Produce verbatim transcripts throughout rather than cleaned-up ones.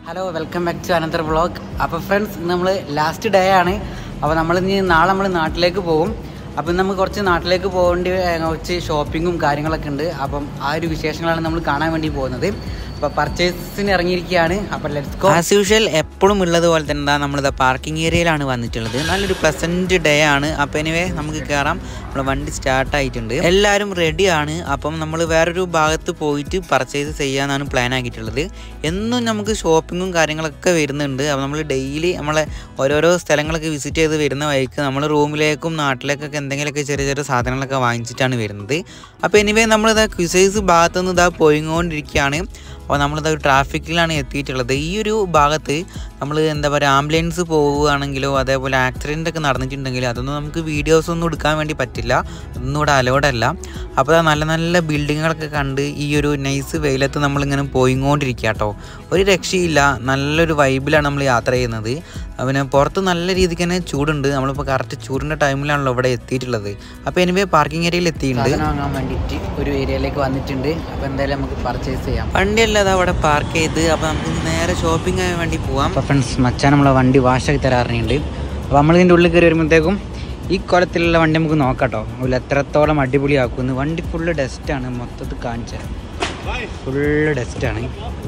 Hello welcome back to Ananthar vlog. അപ്പോൾ friends, ഇന്ന് നമ്മൾ ലാസ്റ്റ് ഡേ ആണ്. അപ്പോൾ നമ്മൾ ഇനി നാളെ നമ്മൾ നാട്ടിലേക്ക് പോകും. അപ്പം ഇന്ന് നമുക്ക് കുറച്ച് നാട്ടിലേക്ക് പോകേണ്ടി കുറച്ച് ഷോപ്പിങ്ങും കാര്യങ്ങളൊക്കെ ഉണ്ട്. അപ്പം ആ ഒരു വിശേഷങ്ങളാണ് നമ്മൾ കാണാൻ വേണ്ടി പോകുന്നത്. അപ്പോൾ പർച്ചേസിന് ഇറങ്ങിയിരിക്കുകയാണ്. അപ്പോൾ ലെറ്റ്സ് ഗോ. ആസ് യൂഷ്വൽ എപ്പോഴും ഉള്ളതുപോലെ തന്നെ എന്താ നമ്മളിത് പാർക്കിംഗ് ഏരിയയിലാണ് വന്നിട്ടുള്ളത്. നല്ലൊരു പ്ലസൻറ്റ് ഡേ ആണ്. അപ്പോൾ എനിവേ നമുക്ക് കയറാം. നമ്മൾ വണ്ടി സ്റ്റാർട്ടായിട്ടുണ്ട്, എല്ലാവരും റെഡിയാണ്. അപ്പം നമ്മൾ വേറൊരു ഭാഗത്ത് പോയിട്ട് പർച്ചേസ് ചെയ്യാനാണ് പ്ലാൻ ആക്കിയിട്ടുള്ളത്. എന്നും നമുക്ക് ഷോപ്പിങ്ങും കാര്യങ്ങളൊക്കെ വരുന്നുണ്ട്. അപ്പോൾ നമ്മൾ ഡെയിലി നമ്മളെ ഓരോരോ സ്ഥലങ്ങളൊക്കെ വിസിറ്റ് ചെയ്ത് വരുന്ന വഴിക്ക് നമ്മൾ റൂമിലേക്കും നാട്ടിലേക്കൊക്കെ എന്തെങ്കിലുമൊക്കെ ചെറിയ ചെറിയ സാധനങ്ങളൊക്കെ വാങ്ങിച്ചിട്ടാണ് വരുന്നത്. അപ്പോൾ എനിവേ നമ്മളിതാ ക്വിസൈസ് ഭാഗത്തുനിന്ന് ഇതാ പോയിക്കൊണ്ടിരിക്കുകയാണ്. അപ്പോൾ നമ്മളിത് ട്രാഫിക്കിലാണ് എത്തിയിട്ടുള്ളത്. ഈ ഒരു ഭാഗത്ത് നമ്മൾ എന്താ പറയുക, ആംബുലൻസ് പോവുകയാണെങ്കിലോ അതേപോലെ ആക്സിഡൻ്റ് ഒക്കെ നടന്നിട്ടുണ്ടെങ്കിലോ അതൊന്നും നമുക്ക് വീഡിയോസ് ഒന്നും എടുക്കാൻ വേണ്ടി പറ്റില്ല, അതൊന്നും ഇവിടെ അലോഡല്ല. അപ്പോൾ നല്ല നല്ല ബിൽഡിങ്ങുകളൊക്കെ കണ്ട് ഈ ഒരു നൈസ് വെയിലത്ത് നമ്മളിങ്ങനെ പോയിക്കൊണ്ടിരിക്കുക കേട്ടോ. ഒരു രക്ഷയില്ല, നല്ലൊരു വൈബിലാണ് നമ്മൾ യാത്ര ചെയ്യുന്നത്. പിന്നെ പുറത്ത് നല്ല രീതിക്ക് തന്നെ ചൂടുണ്ട്. നമ്മളിപ്പോൾ കറക്റ്റ് ചൂടിൻ്റെ ടൈമിലാണല്ലോ ഇവിടെ എത്തിയിട്ടുള്ളത്. അപ്പോൾ എനിവേ പാർക്കിംഗ് ഏരിയയിൽ എത്തിയിട്ടുണ്ട്. വാങ്ങാൻ വേണ്ടിയിട്ട് ഒരു ഏരിയയിലേക്ക് വന്നിട്ടുണ്ട്. അപ്പോൾ എന്തായാലും നമുക്ക് പർച്ചേസ് ചെയ്യാം. വണ്ടിയല്ല അവിടെ പാർക്ക് ചെയ്ത്, അപ്പോൾ നമുക്ക് നേരെ ഷോപ്പിംഗ് ആകാൻ വേണ്ടി പോവാം. അപ്പോൾ ഫ്രണ്ട്സ്, മച്ചാൻ നമ്മളെ വണ്ടി വാഷാക്കി തരാറുണ്ട്. അപ്പോൾ നമ്മളിതിൻ്റെ ഉള്ളിൽ കയറി വരുമ്പോഴത്തേക്കും ഈ കുളത്തിലുള്ള വണ്ടി നമുക്ക് നോക്കാം കേട്ടോ. അതിൽ എത്രത്തോളം അടിപൊളിയാക്കുന്നു. വണ്ടി ഫുള്ള് ഡസ്റ്റാണ്, മൊത്തത്തിൽ കാണിച്ചത് ഫുള്ള് ഡസ്റ്റാണ്.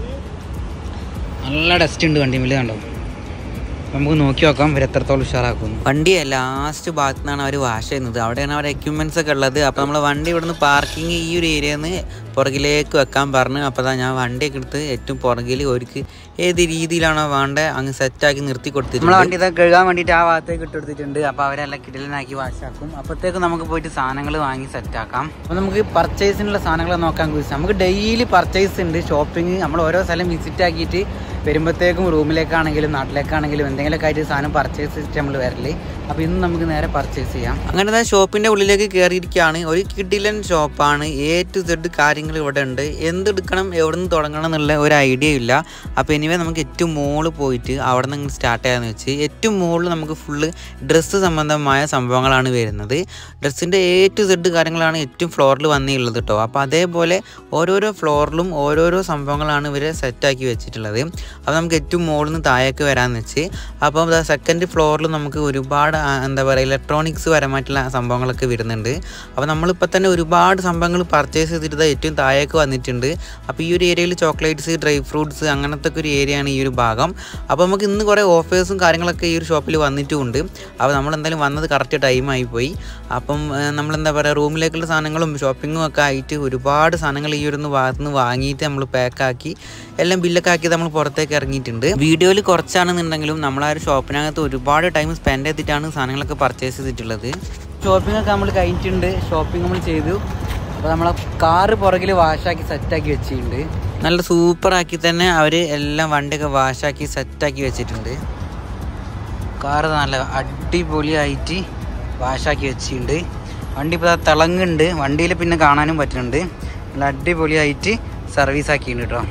നല്ല ഡസ്റ്റ് ഉണ്ട് വണ്ടി മേലെ കണ്ടോ. നമുക്ക് നോക്കി നോക്കാം ഇവർ എത്രത്തോളം ഉഷാറാക്കുന്നു. വണ്ടി ലാസ്റ്റ് ഭാഗത്തു നിന്നാണ് അവർ വാഷ് ചെയ്യുന്നത്. അവിടെയാണ് അവരുടെ എക്യുപ്മെൻറ്റ്സ് ഒക്കെ ഉള്ളത്. അപ്പോൾ നമ്മൾ വണ്ടി ഇവിടുന്ന് പാർക്കിങ് ഈ ഒരു ഏരിയയിൽ നിന്ന് പുറകിലേക്ക് വെക്കാൻ പറഞ്ഞു. അപ്പോൾ അതാ ഞാൻ വണ്ടിയൊക്കെ എടുത്ത് ഏറ്റവും പുറകിൽ ഒരുക്ക് ഏത് രീതിയിലാണോ വേണ്ടത് അങ്ങ് സെറ്റാക്കി നിർത്തി കൊടുത്തിട്ടുണ്ട്. നമ്മളെ വണ്ടി ഇതൊക്കെ കഴുകാൻ വേണ്ടിയിട്ട് ആ ഭാഗത്തേക്ക് ഇട്ട് കൊടുത്തിട്ടുണ്ട്. അപ്പോൾ അവരെല്ലാം കിടലിനാക്കി വാഷാക്കും. അപ്പോഴത്തേക്ക് നമുക്ക് പോയിട്ട് സാധനങ്ങൾ വാങ്ങി സെറ്റാക്കാം. അപ്പോൾ നമുക്ക് പർച്ചേസിനുള്ള സാധനങ്ങൾ നോക്കാൻ കുറിച്ച് നമുക്ക് ഡെയിലി പർച്ചേസ് ഉണ്ട്, ഷോപ്പിംഗ്. നമ്മൾ ഓരോ സ്ഥലം വിസിറ്റ് ആക്കിയിട്ട് വരുമ്പോഴത്തേക്കും റൂമിലേക്കാണെങ്കിലും നാട്ടിലേക്കാണെങ്കിലും എന്തെങ്കിലുമൊക്കെ ആയിട്ട് സാധനം പർച്ചേസ് ചെയ്തിട്ട് നമ്മൾ വരല്. അപ്പോൾ ഇന്ന് നമുക്ക് നേരെ പർച്ചേസ് ചെയ്യാം. അങ്ങനെ ഷോപ്പിൻ്റെ ഉള്ളിലേക്ക് കയറിയിരിക്കുകയാണ്. ഒരു കിഡിലൻ ഷോപ്പാണ്. എ ടു സെഡ് കാര്യങ്ങൾ ഇവിടെ ഉണ്ട്. എന്തെടുക്കണം, എവിടെ നിന്ന് തുടങ്ങണം എന്നുള്ള ഒരു ഐഡിയ ഇല്ല. അപ്പോൾ എനിവേ നമുക്ക് ഏറ്റവും മുകളിൽ പോയിട്ട് അവിടെ നിന്ന് സ്റ്റാർട്ട് ചെയ്യാമെന്ന് വെച്ച് ഏറ്റവും മുകളിൽ നമുക്ക് ഫുള്ള് ഡ്രസ്സ് സംബന്ധമായ സംഭവങ്ങളാണ് വരുന്നത്. ഡ്രസ്സിൻ്റെ എ ടു സെഡ് കാര്യങ്ങളാണ് ഏറ്റവും ഫ്ലോറിൽ വന്നിട്ടുള്ളത് കേട്ടോ. അപ്പോൾ അതേപോലെ ഓരോരോ ഫ്ലോറിലും ഓരോരോ സംഭവങ്ങളാണ് ഇവർ സെറ്റാക്കി വെച്ചിട്ടുള്ളത്. അപ്പോൾ നമുക്ക് ഏറ്റവും മുകളിൽ നിന്ന് താഴേക്ക് വരാമെന്ന് വെച്ച് അപ്പോൾ സെക്കൻഡ് ഫ്ലോറിൽ നമുക്ക് ഒരുപാട് എന്താ പറയുക ഇലക്ട്രോണിക്സ് പരമായിട്ടുള്ള സംഭവങ്ങളൊക്കെ വരുന്നുണ്ട്. അപ്പോൾ നമ്മളിപ്പോൾ തന്നെ ഒരുപാട് സംഭവങ്ങൾ പർച്ചേസ് ചെയ്തിട്ട് ഏറ്റവും താഴേക്ക് വന്നിട്ടുണ്ട്. അപ്പോൾ ഈ ഒരു ഏരിയയിൽ ചോക്ലേറ്റ്സ്, ഡ്രൈ ഫ്രൂട്ട്സ് അങ്ങനത്തെ ഒക്കെ ഒരു ഏരിയയാണ് ഈ ഒരു ഭാഗം. അപ്പോൾ നമുക്ക് ഇന്ന് കുറേ ഓഫേഴ്സും കാര്യങ്ങളൊക്കെ ഈ ഒരു ഷോപ്പിൽ വന്നിട്ടുമുണ്ട്. അപ്പോൾ നമ്മളെന്തായാലും വന്നത് കറക്റ്റ് ടൈമായി പോയി. അപ്പം നമ്മളെന്താ പറയുക, റൂമിലേക്കുള്ള സാധനങ്ങളും ഷോപ്പിങ്ങും ഒക്കെ ആയിട്ട് ഒരുപാട് സാധനങ്ങൾ ഈ ഒരു ഭാഗത്ത് നിന്ന് വാങ്ങിയിട്ട് നമ്മൾ പാക്കാക്കി എല്ലാം ബില്ലൊക്കെ ആക്കി നമ്മൾ പുറത്തേക്ക് ഇറങ്ങിയിട്ടുണ്ട്. വീഡിയോയിൽ കുറച്ചാണെന്നുണ്ടെങ്കിലും നമ്മൾ ആ ഒരു ഷോപ്പിനകത്ത് ഒരുപാട് ടൈം സ്പെൻഡ് ചെയ്തിട്ടാണ് സാധനങ്ങളൊക്കെ പർച്ചേസ് ചെയ്തിട്ടുള്ളത്. ഷോപ്പിംഗ് ഒക്കെ നമ്മൾ കഴിഞ്ഞിട്ടുണ്ട്. ഷോപ്പിംഗ് നമ്മൾ ചെയ്തു. അപ്പോൾ നമ്മളെ കാറ് പുറകിൽ വാഷാക്കി സെറ്റാക്കി വെച്ചിട്ടുണ്ട്. നല്ല സൂപ്പറാക്കി തന്നെ അവർ എല്ലാം വണ്ടിയൊക്കെ വാഷാക്കി സെറ്റാക്കി വെച്ചിട്ടുണ്ട്. കാറ് നല്ല അടിപൊളിയായിട്ട് വാഷാക്കി വെച്ചിട്ടുണ്ട്. വണ്ടി ഇപ്പോൾ തിളങ്ങുന്നുണ്ട്. വണ്ടിയിൽ പിന്നെ കാണാനും പറ്റുന്നുണ്ട്. നല്ല അടിപൊളിയായിട്ട് സർവീസ് ആക്കിയിട്ടുണ്ട് കേട്ടോ.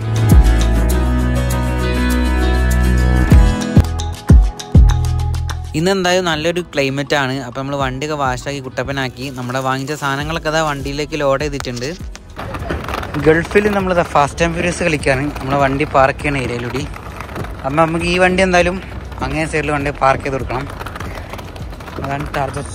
ഇന്ന് എന്തായാലും നല്ലൊരു ക്ലൈമറ്റ് ആണ്. അപ്പോൾ നമ്മൾ വണ്ടിയൊക്കെ വാഷാക്കി കുട്ടപ്പനാക്കി നമ്മുടെ വാങ്ങിച്ച സാധനങ്ങളൊക്കെ അതാ വണ്ടിയിലേക്ക് ലോഡ് ചെയ്തിട്ടുണ്ട്. ഗൾഫിൽ നമ്മൾ ഫാസ്റ്റ് ആൻഡ് ഫ്യൂരിയസ് കളിക്കാണ് നമ്മളെ വണ്ടി പാർക്ക് ചെയ്യുന്ന ഏരിയയിലൂടെ. അപ്പം നമുക്ക് ഈ വണ്ടി എന്തായാലും അങ്ങേ സൈഡിൽ വണ്ടി പാർക്ക് ചെയ്ത് കൊടുക്കണം. അതാണ് ടാർഗറ്റ്.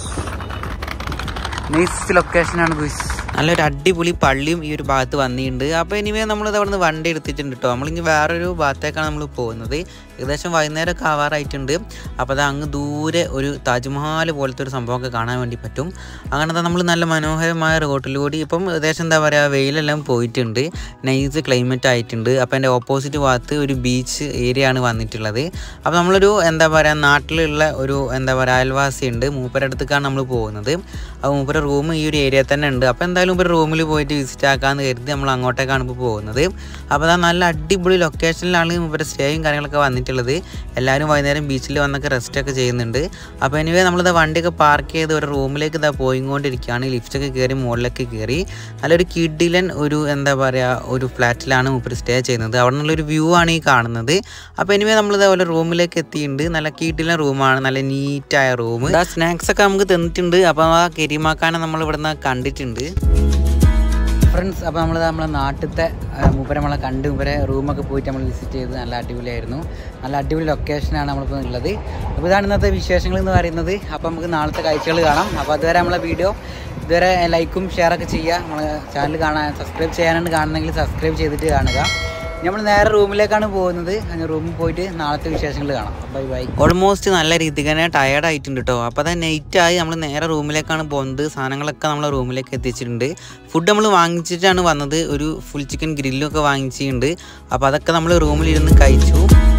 Nice ലൊക്കേഷനാണ് guys. നല്ലൊരു അടിപൊളി പള്ളിയും ഈ ഒരു ഭാഗത്ത് വന്നിട്ടുണ്ട്. അപ്പോൾ ഇനിമേ നമ്മളിത് അവിടെ നിന്ന് വണ്ടി എടുത്തിട്ടുണ്ട് കേട്ടോ. നമ്മളിനി വേറൊരു ഭാഗത്തേക്കാണ് നമ്മൾ പോകുന്നത്. ഏകദേശം വൈകുന്നേരമൊക്കെ ആവാറായിട്ടുണ്ട്. അപ്പോൾ അത് അങ്ങ് ദൂരെ ഒരു താജ്മഹൽ പോലത്തെ ഒരു സംഭവമൊക്കെ കാണാൻ വേണ്ടി പറ്റും. അങ്ങനത്തെ നമ്മൾ നല്ല മനോഹരമായ റോട്ടിലൂടെ ഇപ്പം ഏകദേശം എന്താ പറയുക, വെയിലെല്ലാം പോയിട്ടുണ്ട്, നൈസ് ക്ലൈമറ്റ് ആയിട്ടുണ്ട്. അപ്പോൾ എൻ്റെ ഓപ്പോസിറ്റ് ഭാഗത്ത് ഒരു ബീച്ച് ഏരിയ ആണ് വന്നിട്ടുള്ളത്. അപ്പോൾ നമ്മളൊരു എന്താ പറയുക നാട്ടിലുള്ള ഒരു എന്താ പറയുക അയൽവാസി ഉണ്ട്, മൂപ്പരുടെ അടുത്തേക്കാണ് നമ്മൾ പോകുന്നത്. അപ്പോൾ മൂപ്പരുടെ റൂം ഈ ഒരു ഏരിയ തന്നെ ഉണ്ട്. അപ്പോൾ എന്തായാലും ഒരു റൂമിൽ പോയിട്ട് വിസിറ്റ് ആക്കാമെന്ന് കരുതി നമ്മൾ അങ്ങോട്ടേക്കാണ് ഇപ്പോൾ പോകുന്നത്. അപ്പോൾ അത് നല്ല അടിപൊളി ലൊക്കേഷനിലാണ് മൂപ്പരുടെ സ്റ്റേയും കാര്യങ്ങളൊക്കെ വന്നിട്ടുള്ളത്. എല്ലാവരും വൈകുന്നേരം ബീച്ചിൽ വന്നൊക്കെ റെസ്റ്റൊക്കെ ചെയ്യുന്നുണ്ട്. അപ്പോൾ എനിവേ നമ്മളിത് വണ്ടിയൊക്കെ പാർക്ക് ചെയ്ത് ഒരു റൂമിലേക്ക് ഇതാ പോയിക്കൊണ്ടിരിക്കുകയാണ്. ലിഫ്റ്റൊക്കെ കയറി മുകളിലേക്ക് കയറി നല്ലൊരു കിഡിലൻ ഒരു എന്താ പറയുക ഒരു ഫ്ലാറ്റിലാണ് മൂപ്പർ സ്റ്റേ ചെയ്യുന്നത്. അവിടെ നിന്നുള്ളൊരു വ്യൂ ആണ് ഈ കാണുന്നത്. അപ്പോൾ എനിവേ നമ്മളിതേപോലെ റൂമിലേക്ക് എത്തിയിട്ടുണ്ട്. നല്ല കിഡിലൻ റൂമാണ്, നല്ല നീറ്റായ റൂം. സ്നാക്സ് ഒക്കെ നമുക്ക് തന്നിട്ടുണ്ട്. അപ്പോൾ ആ കെരിമാക്കാനെ നമ്മൾ ഇവിടുന്ന് കണ്ടിട്ടുണ്ട്. ഫ്രണ്ട്സ്, അപ്പോൾ നമ്മൾ നമ്മളെ നാട്ടിലത്തെ മൂപ്പരെ നമ്മളെ കണ്ട് മൂപ്പരെ റൂമൊക്കെ പോയിട്ട് നമ്മൾ വിസിറ്റ് ചെയ്ത് നല്ല അടിപൊളിയായിരുന്നു. നല്ല അടിപൊളി ലൊക്കേഷനാണ് നമ്മളിപ്പോൾ ഉള്ളത്. അപ്പോൾ ഇതാണ് ഇന്നത്തെ വിശേഷങ്ങൾ എന്ന് പറയുന്നത്. അപ്പോൾ നമുക്ക് നാളത്തെ കാഴ്ചകൾ കാണാം. അപ്പോൾ അതുവരെ നമ്മളെ വീഡിയോ ഇതുവരെ ലൈക്കും ഷെയറൊക്കെ ചെയ്യുക. നമ്മളെ ചാനൽ കാണാൻ സബ്സ്ക്രൈബ് ചെയ്യാനാണ് കാണുന്നെങ്കിൽ സബ്സ്ക്രൈബ് ചെയ്തിട്ട് കാണുക. നമ്മൾ നേരെ റൂമിലേക്കാണ് പോകുന്നത്. അങ്ങനെ റൂമിൽ പോയിട്ട് നാളത്തെ വിശേഷങ്ങൾ കാണാം. Bye bye. ഓൾമോസ്റ്റ് നല്ല രീതിക്ക് തന്നെ ടയേർഡ് ആയിട്ടുണ്ട് കേട്ടോ. അപ്പോൾ അത് നൈറ്റായി നമ്മൾ നേരെ റൂമിലേക്കാണ് പോകുന്നത്. സാധനങ്ങളൊക്കെ നമ്മൾ റൂമിലേക്ക് എത്തിച്ചിട്ടുണ്ട്. ഫുഡ് നമ്മൾ വാങ്ങിച്ചിട്ടാണ് വന്നത്. ഒരു ഫുൾ ചിക്കൻ ഗ്രില്ലൊക്കെ വാങ്ങിച്ചിട്ടുണ്ട്. അപ്പോൾ അതൊക്കെ നമ്മൾ റൂമിലിരുന്ന് കഴിച്ചു.